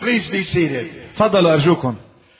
Please be seated. تفضلوا أرجوكم.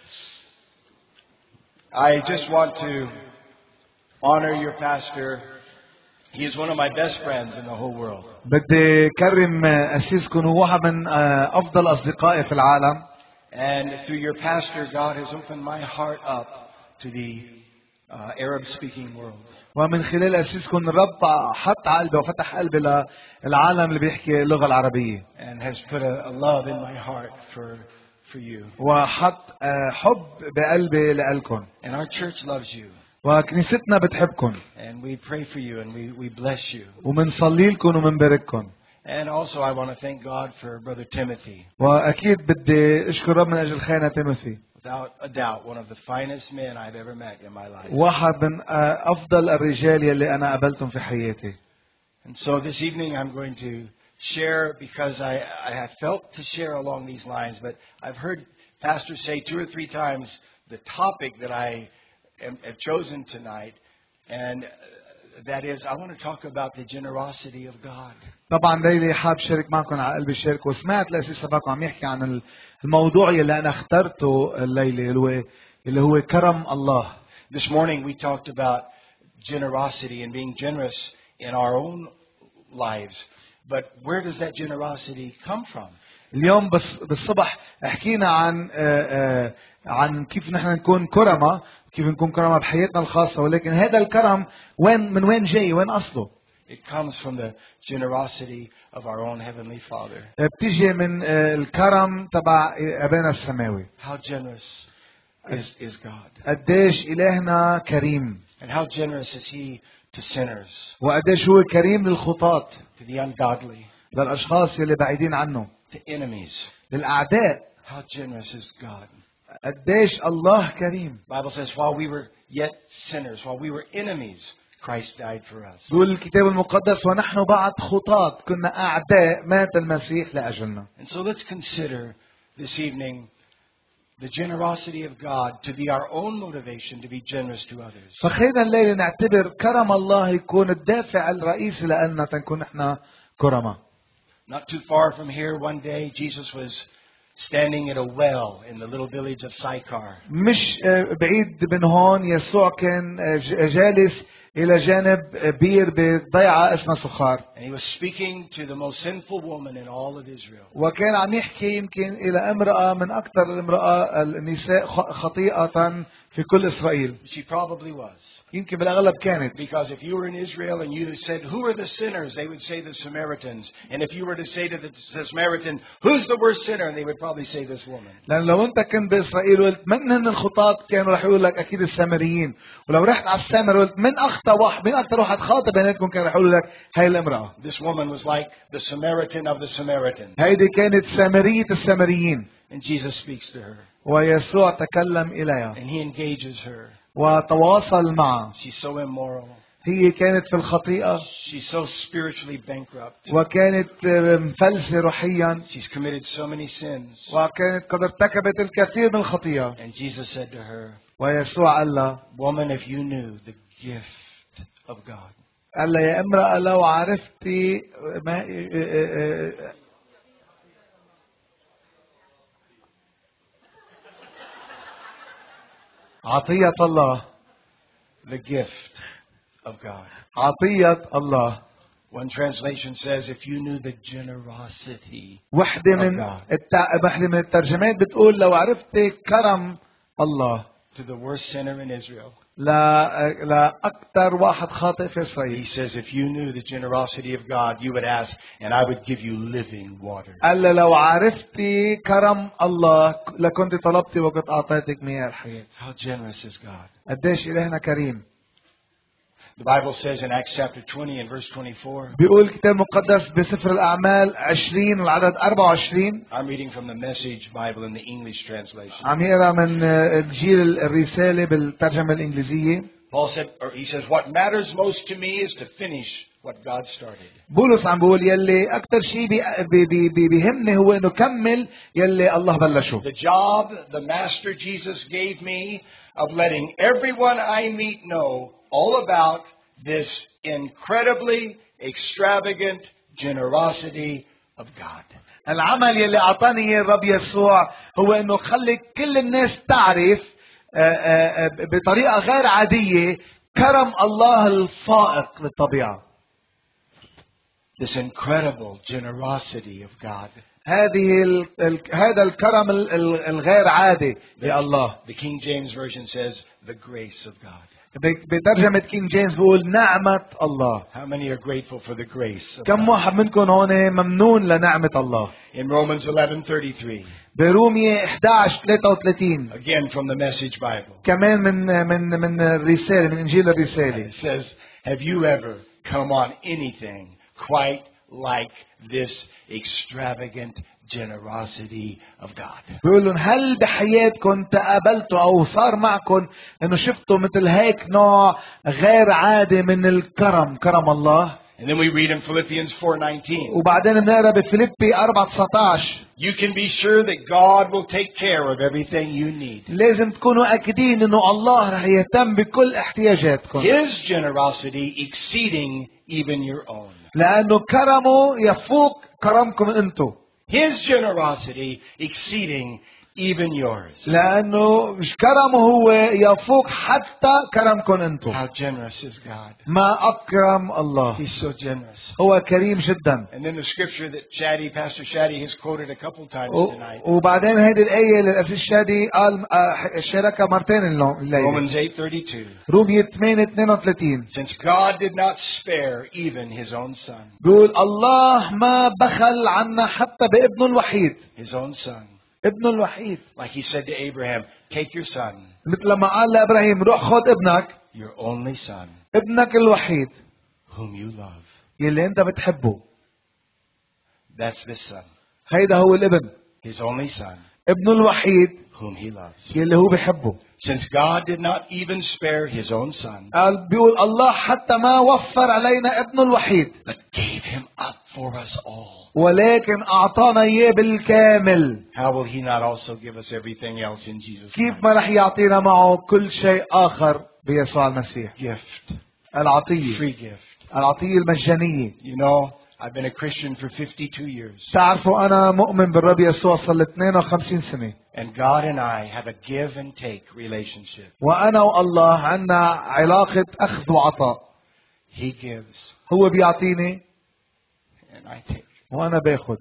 I just want to honor your pastor. He is one of my best friends in the whole world. بدي كرم أسيسكم، هو واحد من أفضل أصدقائي في العالم. And through your pastor, God has opened my heart up to the Arab-speaking world. ومن خلال أسيسكم الرب حط قلبي وفتح قلبي للعالم اللي بيحكي اللغة العربية. And has put a love in my heart for you. وحط حب بقلبي لإلكم. And our church loves you. وكنيستنا بتحبكم. And we pray for you and we bless you. ومنصلي لكم ومنبارككم. And also I want to thank God for Brother Timothy. وأكيد بدي أشكر رب من أجل خينا تيموثي. Without a doubt, one of the finest men I've ever met in my life. واحد من أفضل الرجال يلي أنا قابلتهم في حياتي. And so this evening I'm going to share, because I have felt to share along these lines, but I've heard pastors say 2 or 3 times the topic that I have chosen tonight, and that is I want to talk about the generosity of God. طبعا ليلي حاب شارك معكم على قلبي الشرك، وسمعت الأسيس سباق عم يحكي عن الموضوع اللي أنا اخترته الليلة اللي هو كرم الله. This morning we talked about generosity and being generous in our own lives. But where does that generosity come from? اليوم بالصبح حكينا عن كيف نحن نكون كرمة، كيف نكون كرمة بحياتنا الخاصة، ولكن هذا الكرم من وين جاي؟ وين أصله؟ It comes from the generosity of our own Heavenly Father. بتيجي من الكرم تبع أبانا السماوي. How generous is God? قديش إلهنا كريم. And how generous is He to sinners, وقديش هو كريم للخطاة، to the ungodly, للأشخاص اللي بعيدين عنه، to enemies. للأعداء. How generous is God? قديش الله كريم. The Bible says, while we were yet sinners, while we were enemies, Christ died for us. بيقول الكتاب المقدس ونحن بعد خطاة كنا أعداء مات المسيح لأجلنا. And so let's consider this evening the generosity of God to be our own motivation to be generous to others. فخلينا الليلة نعتبر كرم الله يكون الدافع الرئيسي لنا تنكون نحن كرمة. Not too far from here, one day Jesus was standing at a well in the little village of Sychar. مش بعيد من هون يسوع كان جالس إلى جانب بير بضيعة اسمها سخار. And he was speaking to the most sinful woman in all of Israel. وكان عم يحكي يمكن إلى امرأة من أكثر النساء خطيئة في كل إسرائيل. She probably was. يمكن بالأغلب كانت. Because if you were in Israel and you said, who are the sinners? They would say the Samaritans. And if you were to say to the Samaritan, who's the worst sinner? And they would probably say this woman. لأن لو أنت كنت بإسرائيل وقلت من هن الخطاة كانوا رح يقول لك أكيد السامريين. ولو رحت على السامر وقلت من أكثر واحد خاطئ بيناتكم كان رح يقول لك هاي الامرأة. This woman was like the Samaritan of the Samaritans. هيدي كانت سامرية السامريين. And Jesus speaks to her. ويسوع تكلم إليها. And he engages her. وتواصل معها. She's so immoral. هي كانت في الخطيئة. She's so spiritually bankrupt. وكانت مفلسة روحيا. She's committed so many sins. وكانت قد ارتكبت الكثير من الخطيئة. And Jesus said to her, ويسوع قال لها, woman, if you knew the gift of God. قال لها يا امرأة لو عرفتي ما عطية الله. The gift of God. عطية الله. One translation says, if you knew the generosity وحدة من الترجمات بتقول لو عرفتي كرم الله. To the worst sinner in Israel. لا أكثر واحد خاطئ في إسرائيل. He says, if you knew the generosity of God, you would ask, and I would give you living water. قال لو عرفتي كرم الله لكنت طلبتي وقد أعطيتك مياه الحياة. How generous is God? قديش إلهنا كريم. The Bible says in Acts chapter 20 and verse 24. بيقول الكتاب المقدس بسفر الأعمال 20 والعدد 24. I'm reading from the Message Bible in the English translation. عم يقرأ من إنجيل الرسالة بالترجمة الإنجليزية. Paul said, or he says, what matters most to me is to finish what God started. بولس عم بيقول يلي أكتر شيء بيهمني هو إنه كمل يلي الله بلشه. The job the Master Jesus gave me of letting everyone I meet know all about this incredibly extravagant generosity of God. العمل يلي أعطاني إياه الرب يسوع هو إنه خلي كل الناس تعرف بطريقة غير عادية كرم الله الفائق للطبيعة. This incredible generosity of God. هذا الكرم الغير عادي لله. The King James Version says the grace of God. بترجمة كين جيمس بيقول نعمة الله. How many are grateful for the grace of كم God? واحد منكم هون ممنون لنعمة الله؟ In Romans 11:33, برومية 11:33 again from the Message Bible, كمان من الرسالة من إنجيل الرسالة. it says, "Have you ever come on anything quite like this extravagant generosity of God?" بيقول لهم هل بحياتكم تقابلتوا او صار معكم انه شفتوا مثل هيك نوع غير عادي من الكرم، كرم الله؟ And then we read in Philippians 4:19, وبعدين بنقرا بفيليبي 4:19 "You can be sure that God will take care of everything you need." لازم تكونوا اكيدين انه الله رح يهتم بكل احتياجاتكم، His generosity exceeding even your own. لانه كرمه يفوق كرمكم انتم، His generosity exceeding even yours. لانه كرمه هو يفوق حتى كرمكم انتم. How generous is God? ما اكرم الله، He's so generous. هو كريم جدا. And then the scripture that Pastor Shaddy has quoted a couple times tonight. وبعدين هذه الآية اللي الأسيس شادي قال شاركها مرتين الليلة. Romans 8:32. رومية 8:32 Since God did not spare even his own son. بيقول الله ما بخل عنا حتى بابنه الوحيد. His own son. ابنه الوحيد. Like he said to Abraham, "Take your son." مثل ما قال لإبراهيم روح خذ ابنك. Your only son. ابنك الوحيد. Whom you love. يلي أنت بتحبه. That's this son. هيدا هو الابن. His only son. ابنه الوحيد. Whom he loves. يلي هو بحبه. Since God did not even spare his own son. قال بيقول الله حتى ما وفر علينا ابنه الوحيد. But gave him up for us all. ولكن أعطانا إياه بالكامل. How will he not also give us everything else in Jesus' كيف name? ما رح يعطينا معه كل شيء آخر بيسوع المسيح؟ Gift. العطية. Free gift. العطية المجانية. You know, I've been a Christian for 52 years. تعرفوا أنا مؤمن بالرب يسوع صار لي 52 سنة. And God and I have a give and take relationship. وأنا والله عنا علاقة أخذ وعطاء. He gives هو بيعطيني and I take. وأنا باخد.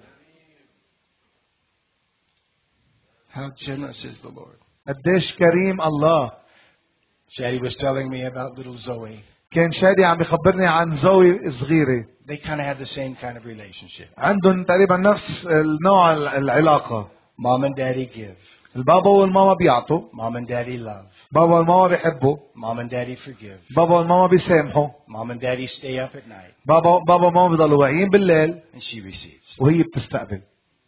How generous is the Lord. قديش كريم الله. Shaddy was telling me about little Zoe. كان شادي عم يخبرني عن زوي صغيرة. They kind of have the same kind of relationship. عندهم تقريبا نفس النوع العلاقة. Mom and daddy give. البابا والماما بيعطوا. Mom and daddy love. بابا والماما بيحبوا. Mom and daddy forgive. بابا والماما بيسامحوا. Mom and daddy stay up at night. بابا وماما بيضلوا واعيين بالليل And she receives. وهي بتستقبل.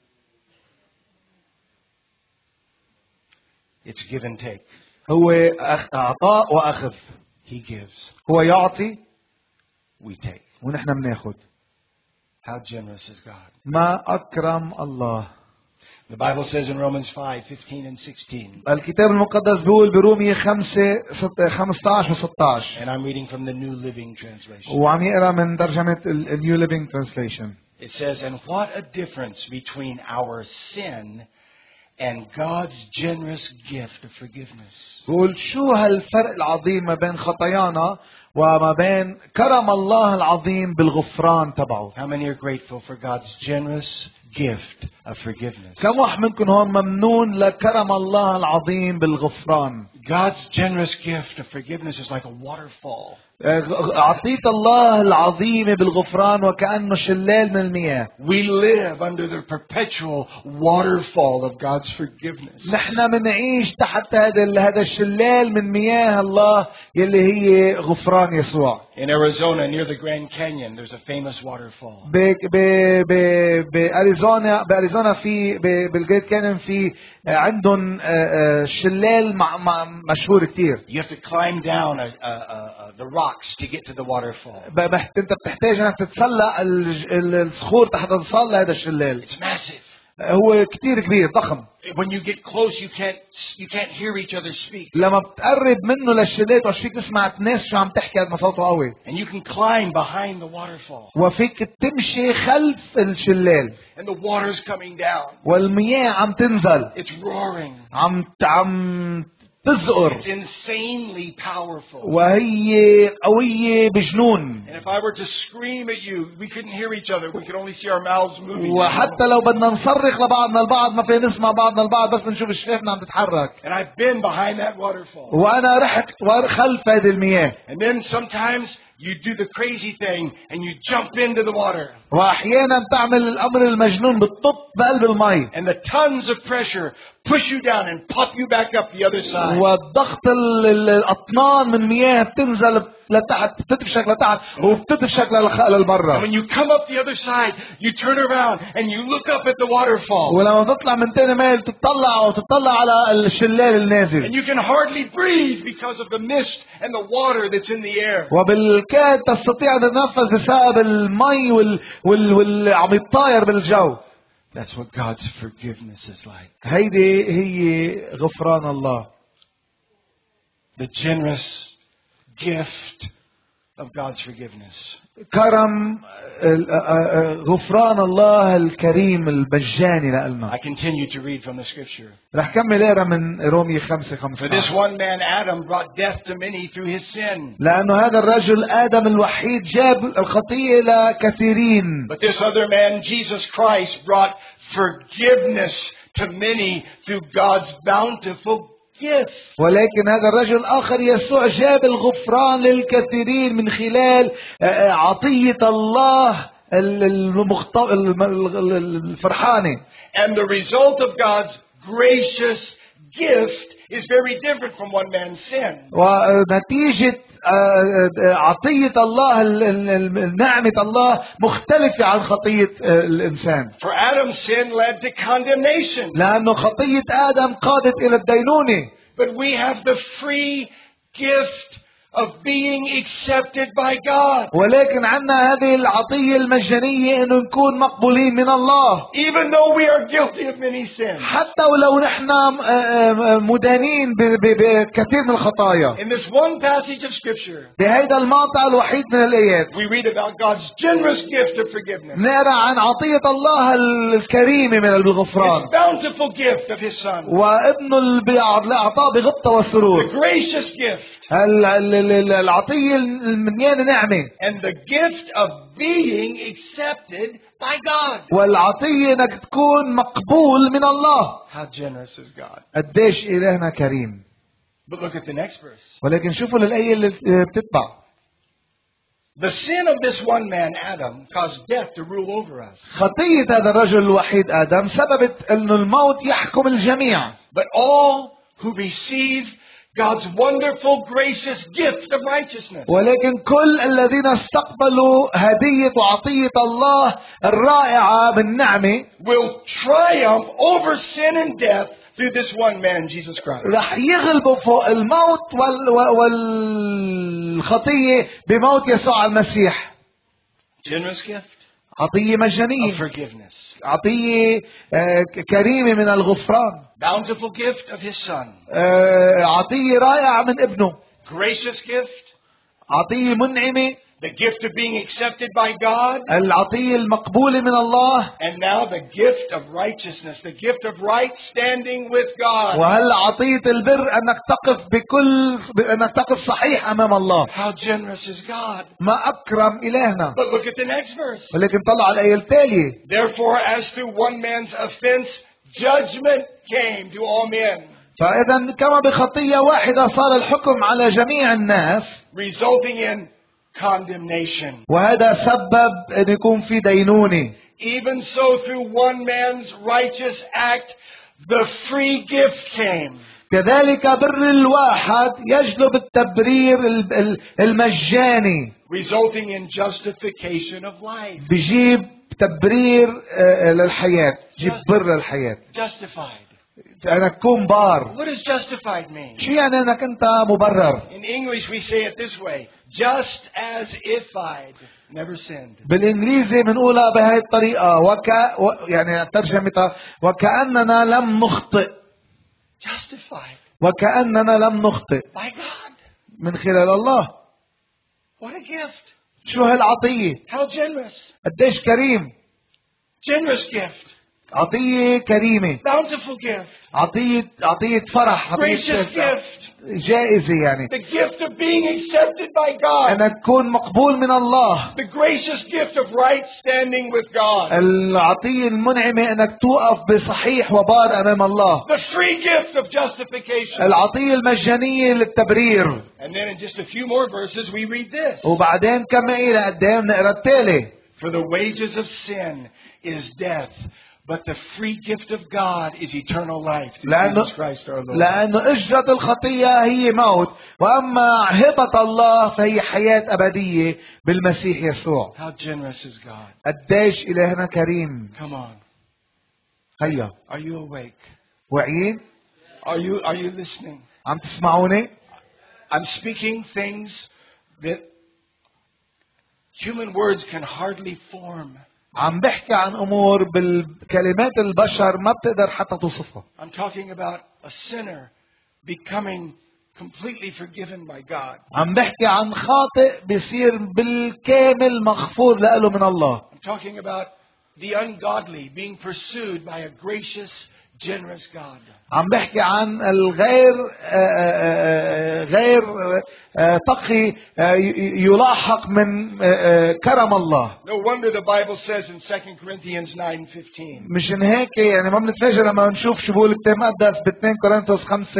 It's give and take. هو عطاء واخذ. He gives. هو يعطي We take. ونحن بناخذ. How generous is God. ما اكرم الله. The Bible says in Romans 5:15 and 16. الكتاب المقدس بيقول برومية 15 و16. And I'm reading from the New Living Translation. وعم يقرا من ترجمة New Living Translation. It says, "And what a difference between our sin and God's generous gift of forgiveness." بيقول شو هالفرق العظيم ما بين خطايانا وما بين كرم الله العظيم بالغفران تبعه. How many are grateful for God's generous gift of forgiveness? كم واحد منكم هون ممنون لكرم الله العظيم بالغفران؟ God's generous gift of forgiveness is like a waterfall. عطية الله العظيمة بالغفران وكأنه شلال من المياه. We live under the perpetual waterfall of God's forgiveness. نحن منعيش تحت هذا الشلال من مياه الله يلي هي غفران يسوع. In Arizona, near the Grand Canyon, there's a famous waterfall. بأريزونا في بالجريت كانيون في عندهم شلال مشهور كتير. You have to climb down the rocks to get to the waterfall. انت بتحتاج انك تتسلق الصخور حتى تصل لهذا الشلال. It's massive. هو كتير كبير ضخم. When you get close, you can't hear each other speak. لما بتقرب منه للشلال مش فيك تسمع الناس شو عم تحكي قد ما صوته قوي. And you can climb behind the waterfall. وفيك تمشي خلف الشلال. And the water's coming down. والمياه عم تنزل. It's roaring. عم تزقر. It's insanely powerful. وهي قوية بجنون. And if I were to scream at you, we couldn't hear each other. We could only see our mouths moving. وحتى لو بدنا نصرخ لبعضنا البعض ما في نسمع بعضنا البعض بس نشوف شفافنا عم تتحرك. And I've been behind that waterfall. وأنا رحت خلف هذه المياه. And then sometimes you do the crazy thing and you jump into the water. وأحيانا تعمل الأمر المجنون بتطب بقلب المي. And the tons of pressure push you down and pop you back up the other side. والضغط الأطنان من مياه بتنزل لتحت بتدفشك لتحت وبتدفشك للبرا. When you come up the other side, you turn around and you look up at the waterfall. ولما تطلع من تاني ميل تطلع على الشلال النازل. And you can hardly breathe because of the mist and the water that's in the air. وبالكاد تستطيع أن تتنفس بسبب المي عم يطاير بالجو. That's what God's forgiveness is like. هيدي هي غفران الله. The generous gift of God's forgiveness. كرم غفران الله الكريم المجاني لنا. I continue to read from the scripture. رح كمل اقرا من رومية 5:5. For this one man Adam brought death to many through his sin. لأنه هذا الرجل آدم الوحيد جاب الخطية لكثيرين. But this other man Jesus Christ brought forgiveness to many through God's bountiful gift. ولكن هذا الرجل الآخر يسوع جاب الغفران للكثيرين من خلال عطية الله الفرحانة. And the result of God's gracious gift is very different from one man's sin. ونتيجة عطية الله نعمة الله مختلفة عن خطية الإنسان. For Adam's sin led to condemnation. لأنه خطية آدم قادت إلى الدينونة. But we have the free gift of being accepted by God. ولكن عنا هذه العطية المجانية إنه نكون مقبولين من الله. Even though we are guilty of many sins. حتى ولو نحن مدانين بكثير من الخطايا. In this one passage of scripture. بهذا المقطع الوحيد من الآيات. We read about God's generous gift of forgiveness. نقرأ عن عطية الله الكريمة من الغفران. His bountiful gift of His Son. وابنه اللي أعطاه بغبطة والسرور. The gracious gift. العطية المليانة نعمة. And the gift of being accepted by God. والعطية انك تكون مقبول من الله. How generous is God. قديش إلهنا كريم. But look at the next verse. ولكن شوفوا للآية اللي بتتبع. The sin of this one man Adam caused death to rule over us. خطية هذا الرجل الوحيد آدم سببت إنه الموت يحكم الجميع. But all who receive God's wonderful, gracious gift of righteousness. ولكن كل الذين استقبلوا هدية وعطية الله الرائعة بالنعمة will triumph over sin and death through this one man, Jesus Christ. رح يغلبوا فوق الموت والخطية بموت يسوع المسيح. Generous gift. عطية مجانية. Of forgiveness. عطية كريمة من الغفران. Bountiful gift of His Son. عطية رائعة من ابنه. Gracious gift. عطية منعمة. The gift of being accepted by God. العطية المقبولة من الله. And now the gift of righteousness, the gift of right standing with God. وهلا عطية البر انك تقف صحيح امام الله. How generous is God. ما اكرم الهنا. But look at the next verse. ولكن طلع على الآية التالية. Therefore, as through one man's offense, judgment came to all men. فإذا كما بخطية واحدة صار الحكم على جميع الناس. Resulting in condemnation. وهذا سبب أن يكون في دينونة. Even so, through one man's righteous act, the free gift came. كذلك بر الواحد يجلب التبرير المجاني. Resulting in justification of life. بيجيب تبرير للحياة. جيب بر للحياة. Justified. أنك تكون بار. What does justified mean? شو يعني أنك أنت مبرر؟ In English we say it this way. Just as ified never sinned. بالانجليزي بنقولها بهي الطريقة يعني ترجمتها وكأننا لم نخطئ. Justified وكأننا لم نخطئ by God. من خلال الله. What a gift. شو هالعطية؟ How generous. قديش كريم. Generous gift. عطية كريمة. Bountiful gift. عطية فرح. Gracious gift. جائزة يعني. The gift of being accepted by God. أنك تكون مقبول من الله. The gracious gift of right standing with God. العطية المنعمة أنك توقف بصحيح وبار أمام الله. The free gift of justification. العطية المجانية للتبرير. And then in just a few more verses we read this. وبعدين كمل قدام نقرا التالي. For the wages of sin is death, but the free gift of God is eternal life through Jesus Christ our Lord. لأنه أجرة الخطية هي موت، وأما هبة الله فهي حياة أبدية بالمسيح يسوع. How generous is God. قديش إلهنا كريم. Come on. هيا. Are you awake? واعيين؟ Are you listening? عم تسمعوني؟ I'm speaking things that human words can hardly form. عم بحكي عن أمور بالكلمات البشر ما بتقدر حتى توصفها. I'm talking about a sinner becoming completely forgiven by God. عم بحكي عن خاطئ بيصير بالكامل مغفور له من الله. I'm talking about the ungodly being pursued by a gracious, generous God. عم بحكي عن الغير غير تقي يلاحق من كرم الله. No wonder the Bible says in 2 Corinthians 9:15. مشان هيك يعني ما بنتفاجئ لما نشوف شو بيقول الكتاب المقدس ب 2 كورنثوس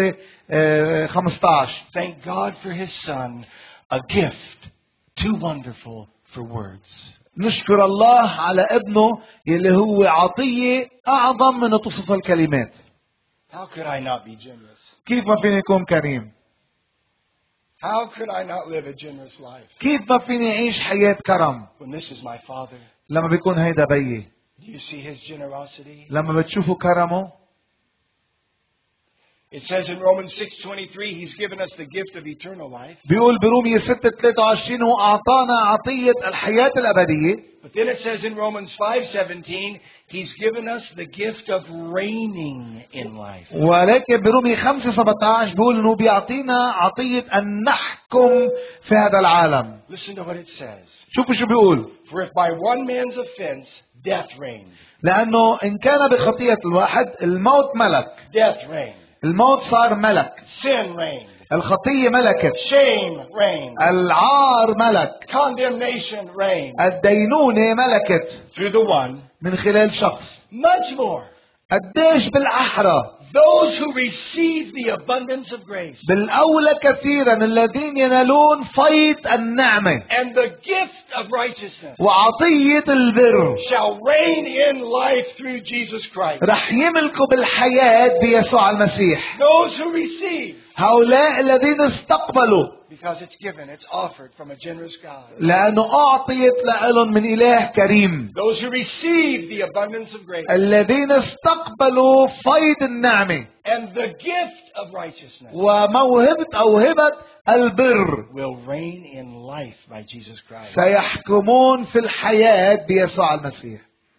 5:15. Thank God for His Son, a gift too wonderful for words. نشكر الله على ابنه يلي هو عطية أعظم من توصف الكلمات. How could I not be generous? كيف ما فيني أكون كريم؟ How could I not live a generous life كيف ما فيني أعيش حياة كرم؟ when this is my Father? لما بيكون هيدا بيي. Do you see His generosity? لما بتشوفوا كرمه. It says in Romans 6:23, He's given us the gift of eternal life. بيقول برومية 6:23 هو أعطانا عطية الحياة الأبدية. But then it says in Romans 5:17, He's given us the gift of reigning in life. ولكن برومية 5:17 بيقول إنه بيعطينا عطية أن نحكم في هذا العالم. Listen to what it says. شوفوا شو بيقول. For if by one man's offense death reigned. لأنه إن كان بخطية الواحد الموت ملك. Death reigned. الموت صار ملك. Sin reigned. الخطية ملكت. Shame reigned. العار ملك. Condemnation reigned. الدينونة ملكت. Through the one. من خلال شخص. Much more. قديش بالأحرى. Those who receive the abundance of grace. بالأولى كثيرا الذين ينالون فيض النعمة. And the gift of righteousness. وعطية البر. Shall reign in life through Jesus Christ. رح يملكوا بالحياة بيسوع المسيح. Those who receive. هؤلاء الذين استقبلوا. Because it's given, it's offered from a generous God. لأنه أعطيت لهم من إله كريم. Those who receive the abundance of grace. الذين استقبلوا فيض النعمة. And the gift of righteousness. وموهبة أو هبة البر. Will reign in life by Jesus Christ. سيحكمون في الحياة بيسوع المسيح.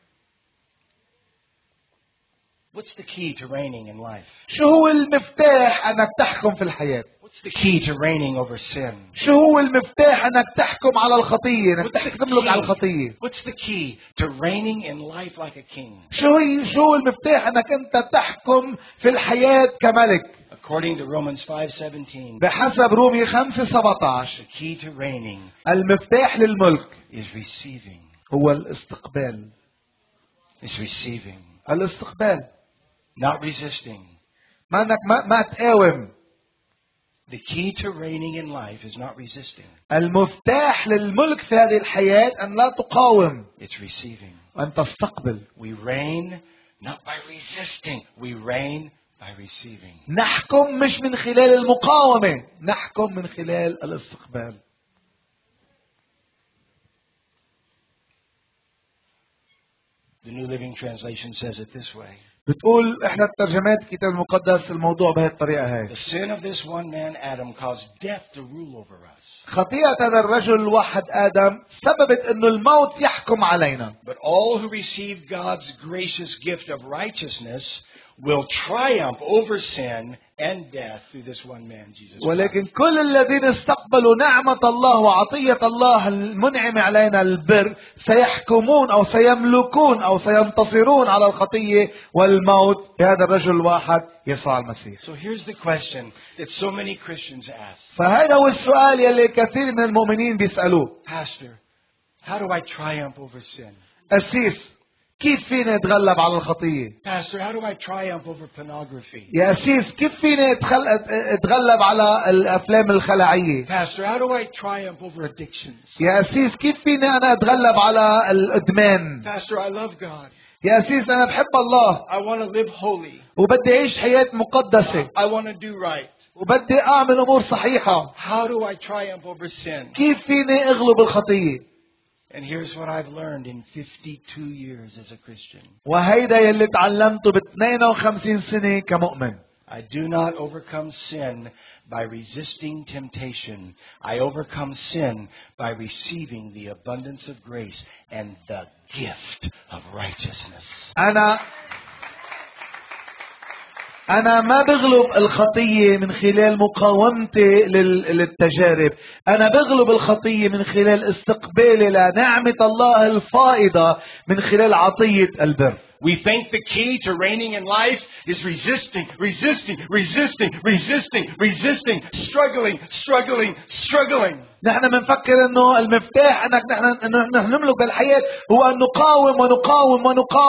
What's the key to reigning in life? شو هو المفتاح أنك تحكم في الحياة؟ What's the key to reigning over sin? شو هو المفتاح أنك تحكم على الخطية؟ أنك تملك على الخطية. What's the key to reigning in life like a king? شو هو المفتاح أنك أنت تحكم في الحياة كملك؟ According to Romans 5:17. بحسب رومية 5:17. The key to reigning المفتاح للملك is receiving. هو الاستقبال. Is receiving. الاستقبال. Not resisting. ما انك ما تقاوم. The key to reigning in life is not resisting. المفتاح للملك في هذه الحياة أن لا تقاوم. It's receiving. أن تستقبل. We reign not by resisting. We reign by receiving. نحكم مش من خلال المقاومة، نحكم من خلال الاستقبال. The New Living Translation says it this way. بتقول احدى الترجمات الكتاب المقدس الموضوع بهذه الطريقة هاي. The sin of this one man, Adam, caused death to rule over us. خطيئة هذا الرجل الواحد آدم سببت انه الموت يحكم علينا. But all who receive God's gracious gift of righteousness will triumph over sin and death through this one man, Jesus Christ. ولكن كل الذين استقبلوا نعمة الله وعطية الله المنعم علينا البر سيحكمون أو سيملكون أو سينتصرون على الخطية والموت بهذا الرجل الواحد يسوع المسيح. So here's the question that so many Christians ask. فهذا هو السؤال يلي كثير من المؤمنين بيسألوه. Pastor, how do I triumph over sin? أسيس كيف فيني اتغلب على الخطية؟ Pastor, how do I triumph over pornography? يا أسيس كيف فيني اتغلب على الأفلام الخلعية؟ Pastor, how do I triumph over addictions? يا أسيس كيف فيني أنا اتغلب على الإدمان؟ Pastor, I love God. يا أسيس أنا بحب الله I want to live holy. وبدي أعيش حياة مقدسة I want to do right. وبدي أعمل أمور صحيحة. How do I triumph over sin? كيف فيني أغلب الخطية؟ And here's what I've learned in 52 years as a Christian. وهيدا يلي تعلمته ب 52 سنة كمؤمن. I do not overcome sin by resisting temptation. I overcome sin by receiving the abundance of grace and the gift of righteousness. أنا ما بغلب الخطية من خلال مقاومتي للتجارب. أنا بغلب الخطية من خلال استقبالي لنعمة الله الفائضة من خلال عطية البر. We think the key to reigning in life is resisting, struggling. نحن بنفكر انه المفتاح انك نحن نملك بالحياة هو ان نقاوم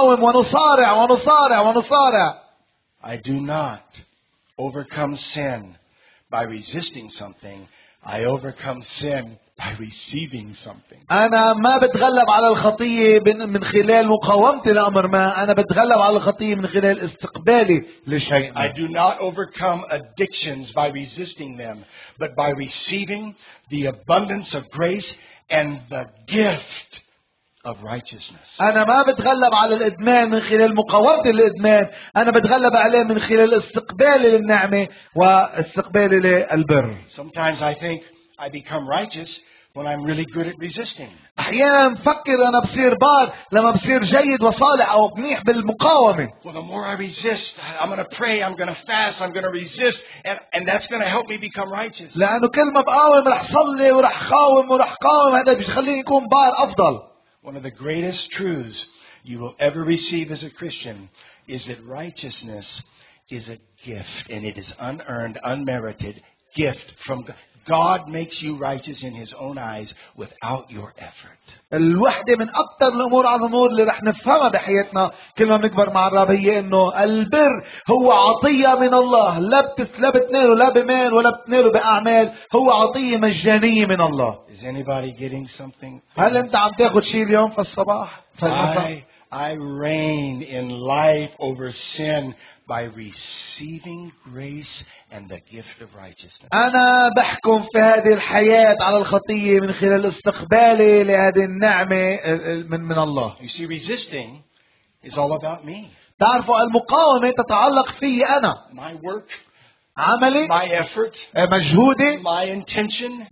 ونصارع. I do not overcome sin by resisting something. I overcome sin by receiving something. أنا ما بتغلب على الخطية من خلال مقاومتي لأمر ما. أنا بتغلب على الخطية من خلال استقبالي لشيء ما. I do not overcome addictions by resisting them, but by receiving the abundance of grace and the gift of righteousness. أنا ما بتغلب على الإدمان من خلال مقاومتي للإدمان. أنا بتغلب عليه من خلال استقبالي للنعمة واستقبالي للبر. Sometimes I think I become righteous when I'm really good at resisting. أحيانا بفكر أنا بصير بار لما بصير جيد وصالح أو منيح بالمقاومة. Well, the more I resist, I'm going to pray, I'm going to fast, I'm going to resist, and that's going to help me become righteous. لأنه كل ما بقاوم رح صلي ورح قاوم هذا بيخليني يكون بار أفضل. One of the greatest truths you will ever receive as a Christian is that righteousness is a gift, and it is unearned, unmerited gift from God. God makes you righteous in His own eyes without your effort. الوحدة من أكثر الأمور على الأمور اللي رح نفهمها بحياتنا كل ما بنكبر مع الرب هي إنه البر هو عطية من الله. لا بتناله لا بمال ولا بتناله بأعمال. هو عطية مجانية من الله. Is anybody getting something? هل أنت عم تاخد شيء اليوم في الصباح؟ في المساء؟ I reign in life over sin by receiving grace and the gift of righteousness. أنا بحكم في هذه الحياة على الخطية من خلال استقبالي لهذه النعمة من الله. You see, resisting is all about me. تعرفوا المقاومة تتعلق في أنا. My work. عملي. My effort. مجهودي. My intention.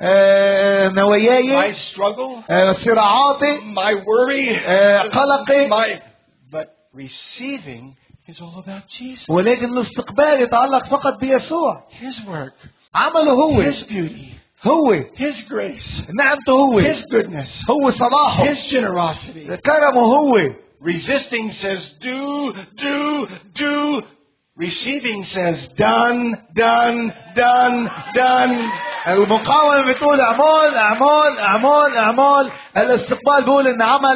نواياي. My struggle. صراعاتي. My worry. قلقي. But receiving is all about Jesus. ولكن الاستقبال يتعلق فقط بيسوع. His work. عمله هو. His beauty. هو. His grace. نعمته هو. His goodness. هو صلاحه. His generosity. كرمه هو. Resisting says do. Receiving says done. المقاومة بتقول اعمل. الاستقبال بيقول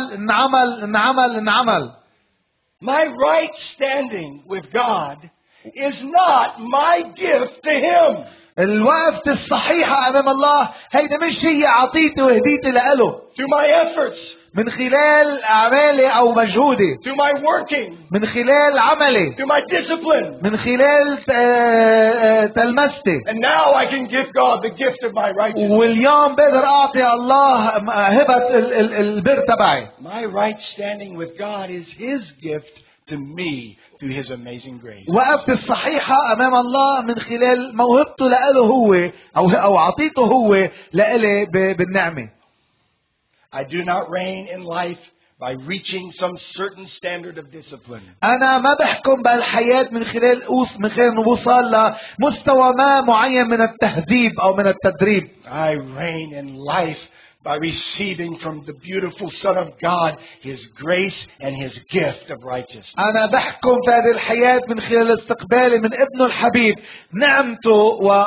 ان عمل. My right standing with God is not my gift to Him. الوقفة الصحيحة أمام الله هيدا مش هي عطيتي وهديتي لإله. Through my efforts. من خلال أعمالي أو مجهودي. Through my working. من خلال عملي. Through my discipline. من خلال تلمستي. And now I can give God the gift of my righteousness. واليوم بقدر أعطي الله هبة البر تبعي. My right standing with God is His gift to me through His amazing grace. وقفت الصحيحة أمام الله من خلال موهبته لإله هو أو عطيته هو لإلي بالنعمة. I do not reign in life by reaching some certain standard of discipline. أنا ما بحكم بالحياة من خلال الوصول لمستوى ما معين من التهذيب أو من التدريب. I reign in life by receiving from the beautiful Son of God His grace and His gift of righteousness. أنا بحكم في هذه الحياة من خلال استقبالي من ابنه الحبيب نعمته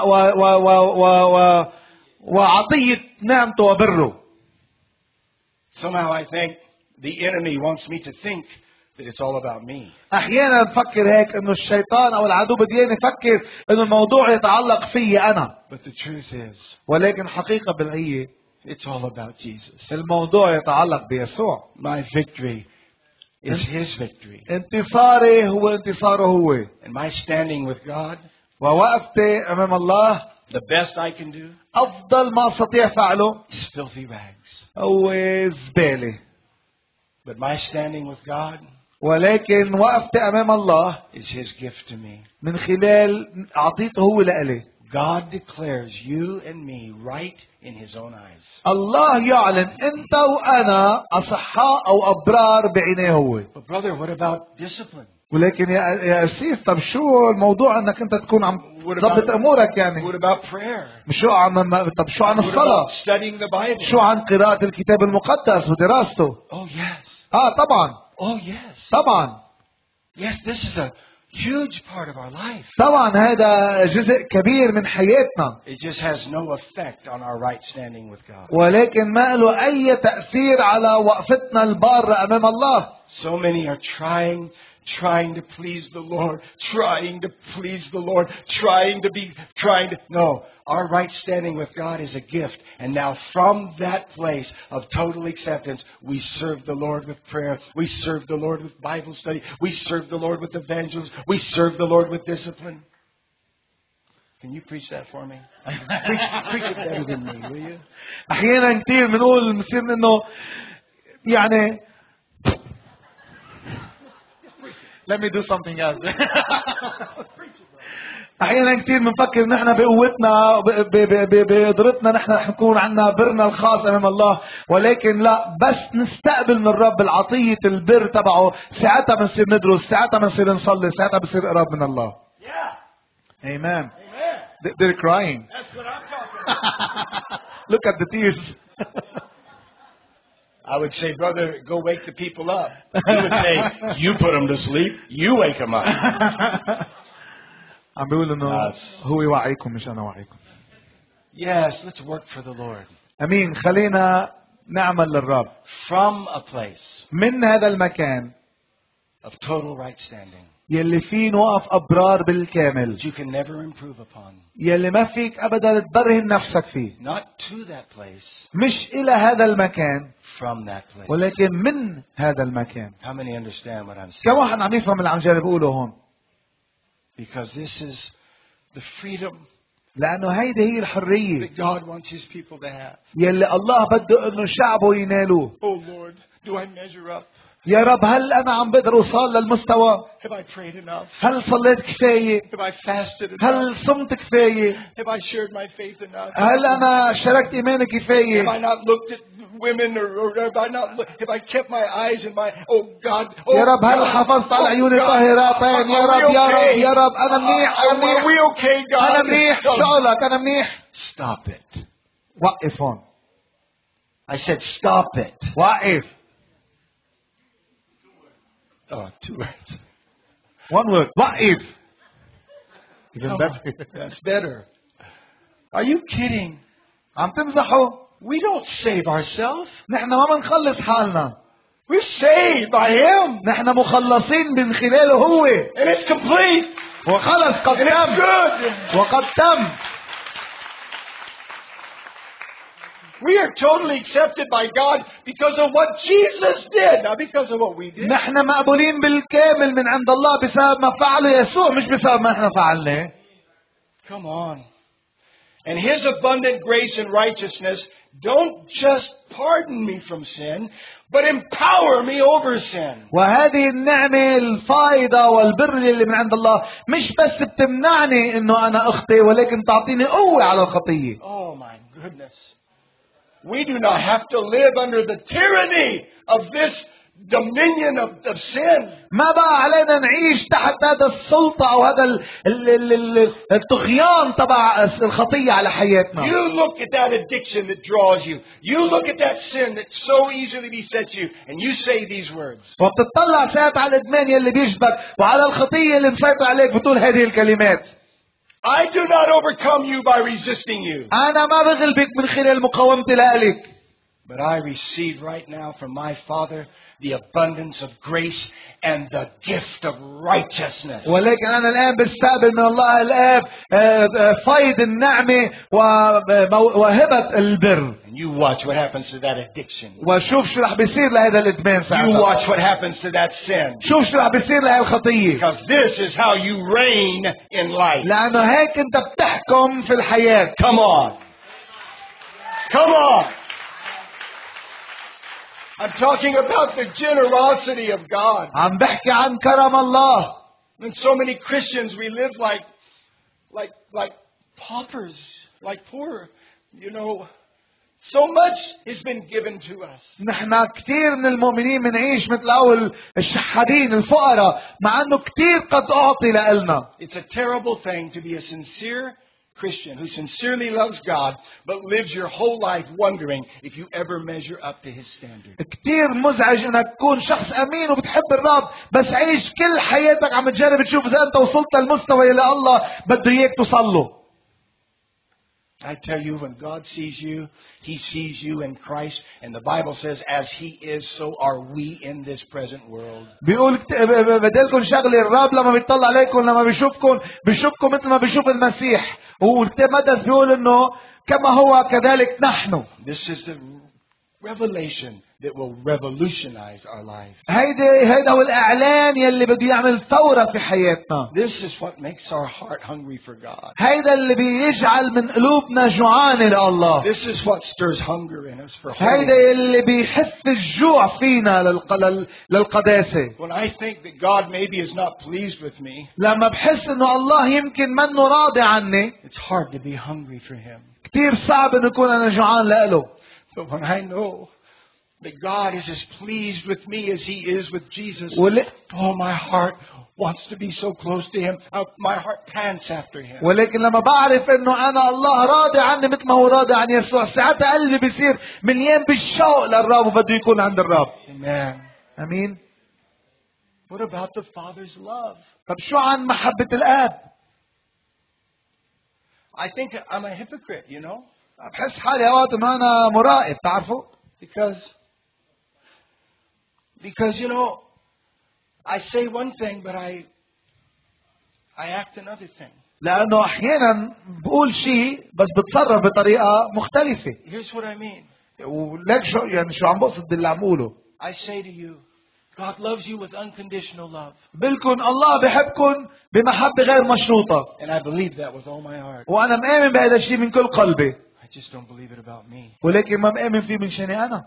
وعطية نعمته وبره. Somehow I think the enemy wants me to think that it's all about me. أحيانا بفكر هيك إنه الشيطان أو العدو بديني يفكر إنه الموضوع يتعلق فيي أنا. But the truth is, ولكن حقيقة بالحقيقة it's all about Jesus. الموضوع يتعلق بيسوع. My victory is His victory. انتصاري هو انتصاره هو. And my standing with God, ووقفتي أمام الله the best I can do, أفضل ما أستطيع فعله is filthy rags. هو زبالة. But my standing with God ولكن وقفتي أمام الله is His gift to me. من خلال عطيته هو لإلي. God declares you and me right in His own eyes. الله يعلن أنت وأنا أصحاء أو أبرار بعينيه هو. But brother, what about discipline? ولكن يا أسيس طب شو الموضوع أنك أنت تكون عم تضبط أمورك يعني؟ What about prayer? شو طب شو عن What الصلاة؟ about studying the Bible? شو عن قراءة الكتاب المقدس ودراسته؟ Oh yes. طبعا. Oh yes. طبعا. Yes, this is a huge part of our life. طبعا هذا جزء كبير من حياتنا. It just has no effect on our right standing with God. ولكن ما له أي تأثير على وقفتنا البارة أمام الله. So many are trying to please the Lord, trying to please the Lord, No, our right standing with God is a gift. And now from that place of total acceptance, we serve the Lord with prayer. We serve the Lord with Bible study. We serve the Lord with evangelism. We serve the Lord with discipline. Can you preach that for me? Preach it better than me, will you? أحيانا كثير بنقول بنصير إنه يعني let me do something else. أحيانا كثير بنفكر نحن بقوتنا بقدرتنا نحن رح نكون عندنا برنا الخاص أمام الله، ولكن لا، بس نستقبل من الرب العطية البر تبعه ساعتها بنصير ندرس، ساعتها بنصير نصلي، ساعتها بنصير قراب من الله. Amen. They're crying. That's what I'm talking about. Look at the tears. I would say, brother, go wake the people up. You would say, you put them to sleep, you wake them up. عم بيقول إنه هو يوعيكم مش أنا وعيكم. Yes, let's work for the Lord. أمين. خلينا نعمل للرب. From a place من هذا المكان of total right standing يلي فيه نوقف أبرار بالكامل، that you can never improve upon. يلي ما فيك أبدا تبرهن نفسك فيه. Not to that place, مش إلى هذا المكان، from that place. ولكن من هذا المكان. How many understand what I'm saying? كم واحد عم يفهم اللي عم جرب أقوله هون؟ Because this is the freedom لأنه هيدي هي الحرية that God wants His people to have. يلي الله بده إنه شعبه ينالوه. Oh Lord, do I measure up? يا رب هل أنا عم بقدر أوصل للمستوى؟ Have I prayed enough? هل صليت كفاية؟ Have I fasted enough? هل صمت كفاية؟ Have I shared my faith enough? هل أنا شاركت إيماني كفاية؟ Have I not looked at women or have I kept my eyes and my God? Oh يا رب هل حافظت على عيوني طاهراتين؟ يا رب يا رب يا رب أنا منيح أنا منيح. Are we okay, God? أنا منيح. شو قولك أنا منيح؟ Stop it. وقف هون. I said stop it. وقف. Oh, 2 words. One word. وقف. Even better. That's better. Are you kidding? عم تمزحوا؟ We don't save ourselves. نحن ما بنخلص حالنا. We're saved by Him. نحن مخلصين من خلاله هو. And it's complete. وخلص قد And it's تم. good. وقد تم. We are totally accepted by God because of what Jesus did, not because of what we did. نحن مقبولين بالكامل من عند الله بسبب ما فعله يسوع، مش بسبب ما احنا فعلناه. Come on. And His abundant grace and righteousness don't just pardon me from sin, but empower me over sin. وهذه النعمة الفائضة والبر اللي من عند الله مش بس بتمنعني انه انا اخطئ، ولكن تعطيني قوة على الخطية. Oh my goodness. We do not have to live under the tyranny of this dominion of sin. ما بقى علينا نعيش تحت هذا السلطة او هذا الطغيان تبع الخطية على حياتنا. You look at that addiction that draws you. You look at that sin that so easily besets you, and you say these words. وبتطلع ساعات على الادمان يلي بيجبك وعلى الخطية اللي مسيطر عليك، بتقول هذه الكلمات: I do not overcome you by resisting you. انا ما بغلبك من خلال مقاومتي لإلك. But I receive right now from my Father the abundance of grace and the gift of righteousness. ولكن أنا الآن بستقبل من الله الآب فيض النعمة وهبة البر. And you watch what happens to that addiction. وشوف شو رح بيصير لهذا الإدمان ساعتها. You watch what happens to that sin. شوف شو رح بيصير لهي الخطية. Because this is how you reign in life. لأنه هيك أنت بتحكم في الحياة. Come on. Come on. I'm talking about the generosity of God. عم بحكي عن كرم الله. And so many Christians, we live like paupers, like poor. You know, so much has been given to us. نحن كثير من المؤمنين بنعيش مثل أول الشحادين الفقراء، مع أنه كثير قد أعطي لنا. It's a terrible thing to be a sincere Christian who sincerely loves God but lives your whole life wondering if you ever measure up to His standard. كتير مزعج انك تكون شخص امين وبتحب الرب، بس عيش كل حياتك عم تجرب تشوف اذا انت وصلت للمستوى اللي الله بده اياك توصل له. I tell you, when God sees you, He sees you in Christ, and the Bible says, as He is, so are we in this present world. بيقول بدلكم شغله، الرب لما بيطلع عليكم لما بيشوفكم مثل ما بيشوف المسيح، والمقدس بيقول انه كما هو كذلك نحن. This is the revelation that will revolutionize our lives. هيدا هو الاعلان يلي بده يعمل ثوره في حياتنا. This is what makes our heart hungry for God. هيدا اللي بيجعل من قلوبنا جوعانه لله. This is what stirs hunger in us for هيدا holiness. اللي بيحث الجوع فينا للقداسه. When I think that God maybe is not pleased with me, لما بحس انه الله يمكن منه راضي عني، it's hard to be hungry for Him. كتير صعب انه اكون انا جوعان لإله. But when I know that God is as pleased with me as He is with Jesus, oh, my heart wants to be so close to Him. My heart pants after Him. ولكن لما بعرف انه انا الله راضي عني مثل ما هو راضي عن يسوع، ساعتها قلبي بيصير مليان بالشوق للرب وبده يكون عند الرب. Amen. امين. What about the Father's love? طب شو عن محبة الآب؟ I think I'm a hypocrite, you know, بحس حالي اوقات انه انا مرائب، تعرفوا؟ because you know, I say one thing but I act another thing. لأنه أحيانا بقول شيء بس بتصرف بطريقة مختلفة. Here's what I mean. ولك شو عم بقصد باللي عم بقوله. I say to you, God loves you with unconditional love. بلكن الله بحبكن بمحبة غير مشروطة. And I believe that with all my heart. وأنا مآمن بهذا الشيء من كل قلبي. I just don't believe it about me. ولكن ما مآمن فيه من شأني أنا.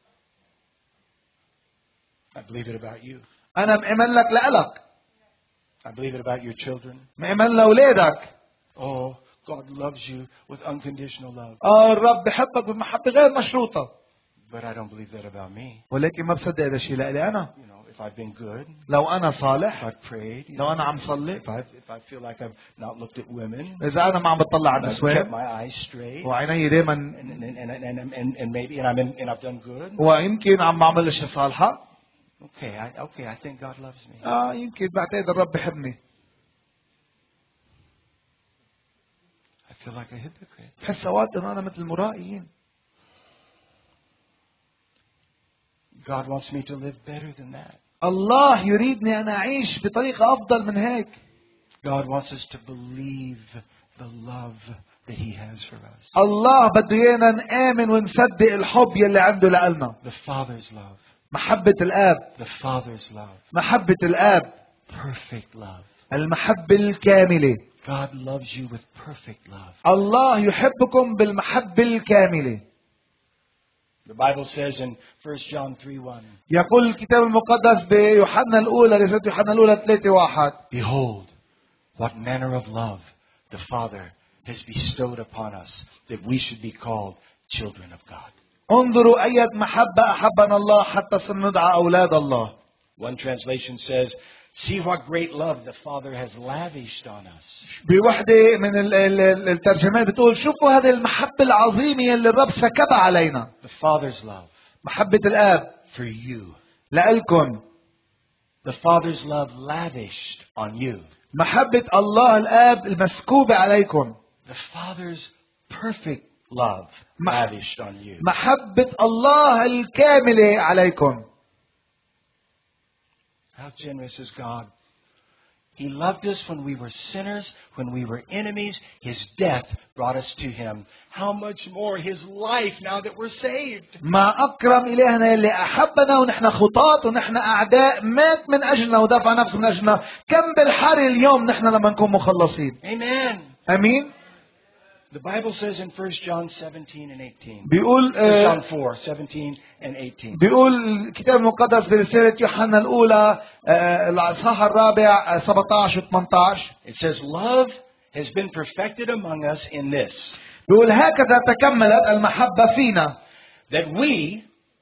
I believe it about you. أنا مآمن لك لإلك. I believe it about your children. مآمن لأولادك. Oh, God loves you with unconditional love. الرب بحبك بمحبة غير مشروطة. But I don't believe that about me. ولكن ما بصدق هذا الشيء لإلي أنا. You know, if I've been good, لو أنا صالح، if I've prayed, لو أنا عم صلي، if I feel like I've not looked at women, إذا أنا ما عم بطلع على I've kept النسوان my eyes straight, وعيني دائما and maybe and I've done good. ويمكن عم بعمل أشياء صالحة. Okay, I think God loves me. يمكن بعتقد الرب بحبني. I feel like a hypocrite. بحس أوقات إنه أنا مثل المرائيين. God wants me to live better than that. الله يريدني أن أعيش بطريقة أفضل من هيك. God wants us to believe the love that He has for us. الله بده إيانا نآمن ونصدق الحب يلي عنده لنا. The Father's love. محبة الآب. The Father's love. محبة الآب. Perfect love. المحبة الكاملة. God loves you with perfect love. الله يحبكم بالمحبة الكاملة. The Bible says in 1 John 3:1, يقول الكتاب المقدس بيوحنا الأولى رسالة يوحنا الأولى 3:1 Behold, what manner of love the Father has bestowed upon us, that we should be called children of God. انظروا أية محبة أحبنا الله حتى صرنا أولاد الله. One translation says, See what great love the Father has lavished on us. بوحدة من الترجمات بتقول شوفوا هذه المحبة العظيمة اللي الرب سكبها علينا. The Father's love محبة الآب for you. لإلكم. The Father's love lavished on you. محبة الله الآب المسكوبة عليكم. The Father's perfect love lavished on you. محبة الله الكاملة عليكم. How generous is God. He loved us when we were sinners, when we were enemies. His death brought us to Him. How much more His life now that we're saved. ما أكرم إلهنا اللي أحبنا ونحن خطاة ونحن أعداء مات من أجلنا ودفع نفسه من أجلنا. كم بالحري اليوم نحن لما نكون مخلصين. Amen. أمين. The Bible says in 1 John 17 and 18. بيقول 1 John 4, 17 and 18. بيقول الكتاب المقدس برسالة يوحنا الأولى الإصحاح الرابع 17 و 18. It says, Love has been perfected among us in this. بيقول هكذا تكملت المحبة فينا. That we,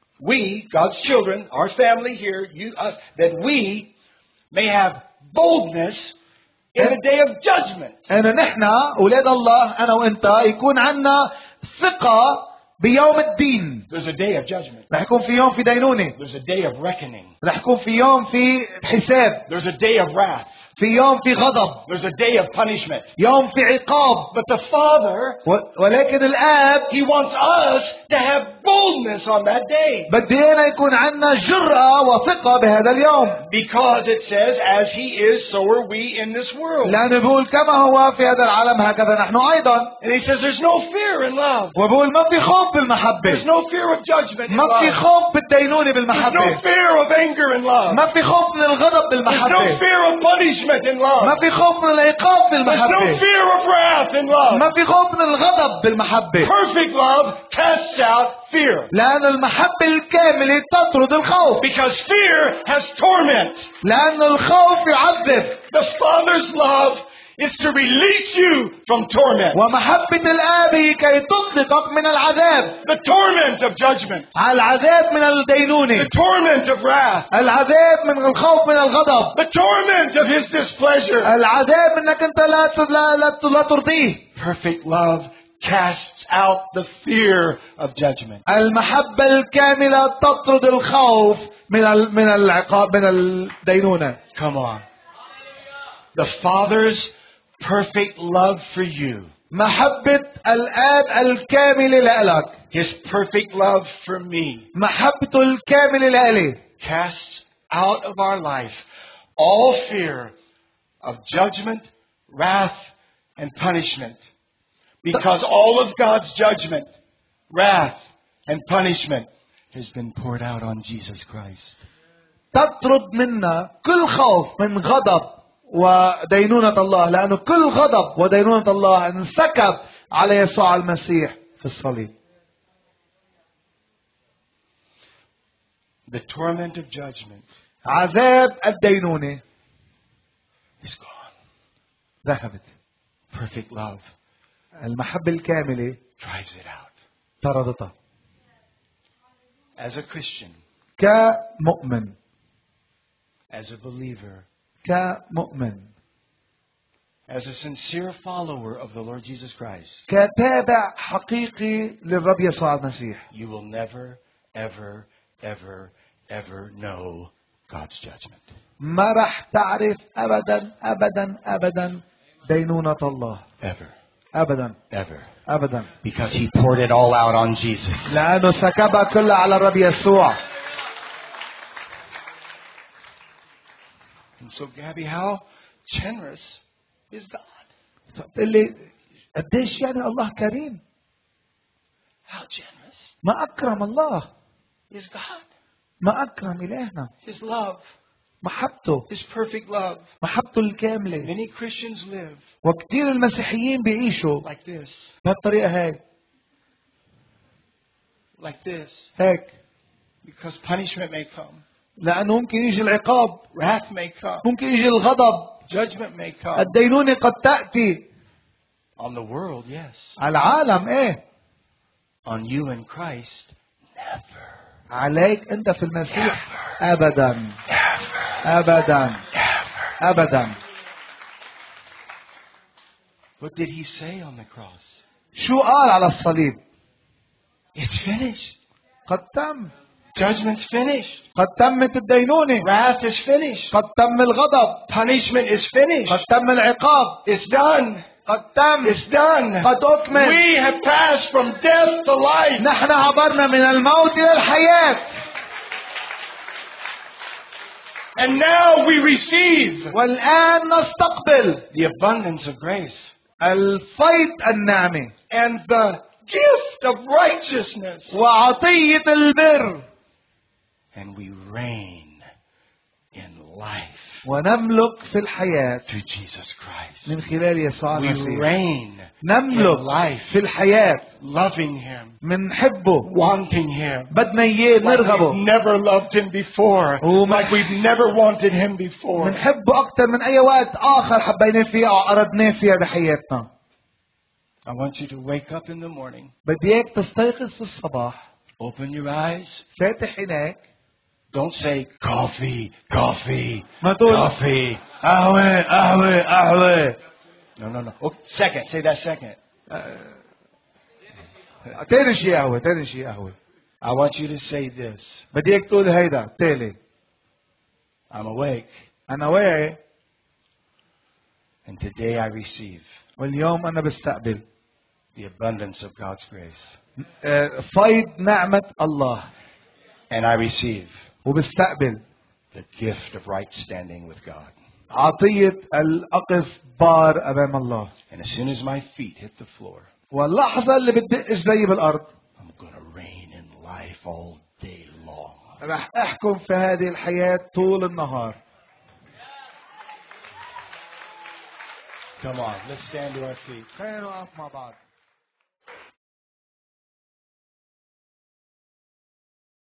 God's children, our family here, you, us, that we may have boldness in the day of judgment. أنه نحن أولاد الله أنا وأنت يكون عنا ثقة بيوم الدين. There's a day of judgment. رح يكون في يوم في دينونة. There's a day of reckoning. رح يكون في يوم في حساب. There's a day of wrath. في يوم في غضب. There's a day of punishment. يوم في عقاب. But the Father, ولكن الآب He wants us to have boldness on that day. بدينا يكون عنا جرأة وثقة بهذا اليوم. Because it says, as He is, so are we in this world. لأنه بيقول كما هو في هذا العالم هكذا نحن أيضا. And He says there's no fear in love. وبيقول ما في خوف بالمحبة. There's no fear of judgment in ما في love. خوف بالدينونة There's بالمحبة. no fear of anger in love. ما في خوف من الغضب There's بالمحبة. no fear of punishment in love. ما في خوف من العقاب There's بالمحبة. no fear of wrath in love. ما في خوف من الغضب بالمحبة. Perfect love casts out fear. لأن المحبة الكاملة تطرد الخوف. Because fear has torment. لأن الخوف يعذب. The Father's love is to release you from torment. ومحبة الآب كي تطلقك من العذاب. The torment of judgment. العذاب من الدينونة. The torment of wrath. العذاب من الخوف من الغضب. The torment of His displeasure. العذاب انك انت لا ترضيه. Perfect love casts out the fear of judgment. المحبة الكاملة تطرد الخوف من العقاب من الدينونة. Come on. The Father's perfect love for you. محبة الآب الكاملة لإلك. His perfect love for me. محبته الكاملة لإلي. Casts out of our life all fear of judgment, wrath, and punishment. Because all of God's judgment, wrath, and punishment has been poured out on Jesus Christ. تطرد منا كل خوف من غضب ودينونة الله. لأنه كل غضب ودينونة الله انسكب على يسوع المسيح في الصليب. The torment of judgment عذاب الدينونة is gone. ذهبت. Perfect love المحبة الكاملة drives it out. طردتها. As a Christian, كمؤمن. as a believer, كمؤمن. as a sincere follower of the Lord Jesus Christ, كتابع حقيقي للرب يسوع المسيح. you will never, ever, ever, ever know God's judgment. ما راح تعرف أبدا أبدا أبدا دينونة الله. Ever. أبدا Ever. أبدا. Because He poured it all out on Jesus. لأنه سكبها كلها على الرب يسوع. And so, Gabby, how generous is God? تقول لي قديش يعني الله كريم. How generous ما أكرم الله. is God? ما أكرم إلهنا. His love محبته، His perfect love. محبته الكاملة. Many Christians live وكثير المسيحيين بيعيشوا like this, بهالطريقة هيك like this, هيك، because punishment may come, لأنه ممكن يجي العقاب، wrath may come, ممكن يجي الغضب، judgment may come. الدينونة قد تأتي. On the world, yes. على العالم إيه؟ On you in Christ, never. عليك أنت في المسيح أبدا أبدا أبدا. What did he say on the cross? شو قال على الصليب؟ It's finished. قد تم. Judgment's finished. قد تمت الدينونة. Wrath is finished. قد تم الغضب. Punishment is finished. قد تم العقاب. It's done. قد تم. It's done. قد أكمل. We have passed from death to life. نحن عبرنا من الموت إلى الحياة. And now we receive والآن نستقبل the abundance of grace الفيض النعمة and the gift of righteousness. وعطية البر. And we reign in life ونملك في الحياة through Jesus Christ. من خلال يسوع We المسيح. reign in نملك life, في الحياة loving Him, منحبه، wanting Him, بدنا إياه، like نرغبه، we've never loved Him before, like we've never wanted Him before. منحبه أكثر من أي وقت آخر حبينا فيه أو أردناه فيها بحياتنا. I want you to wake up in the morning, بدي إياك تستيقظ في الصباح، open your eyes. فاتح عينيك. Don't say coffee, coffee, ما تقول coffee. قهوة قهوة قهوة. No. Okay, second, say that second. تاني شي قهوة، تاني شي قهوة. I want you to say this. بدي إياك تقول هيدا تالي. I'm awake, أنا واعي and today I receive واليوم أنا بستقبل the abundance of God's grace. فيض نعمة الله، And I receive وبستقبل the gift of right standing with God. عطية الأقف بار أمام الله. And as soon as my feet hit the floor, واللحظة اللي بتدق رجلي بالأرض I'm going to reign in life all day long. رح أحكم في هذه الحياة طول النهار. Come on, let's stand to our feet. خلينا نقف مع بعض.